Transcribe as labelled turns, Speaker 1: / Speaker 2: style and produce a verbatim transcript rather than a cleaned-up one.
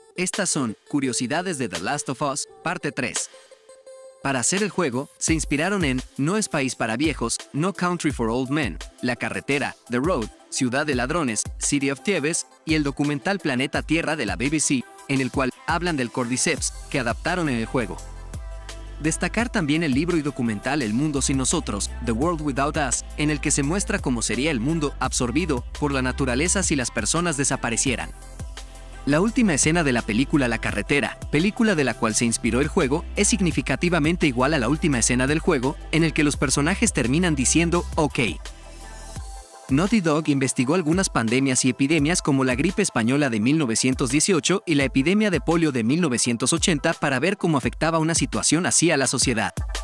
Speaker 1: Estas son Curiosidades de The Last of Us, parte tres. Para hacer el juego, se inspiraron en No es país para viejos, No Country for Old Men, La carretera, The Road, Ciudad de ladrones, City of Thieves, y el documental Planeta Tierra de la B B C, en el cual hablan del Cordyceps, que adaptaron en el juego. Destacar también el libro y documental El mundo sin nosotros, The World Without Us, en el que se muestra cómo sería el mundo absorbido por la naturaleza si las personas desaparecieran. La última escena de la película La carretera, película de la cual se inspiró el juego, es significativamente igual a la última escena del juego, en el que los personajes terminan diciendo OK. Naughty Dog investigó algunas pandemias y epidemias como la gripe española de mil novecientos dieciocho y la epidemia de polio de mil novecientos ochenta para ver cómo afectaba una situación así a la sociedad.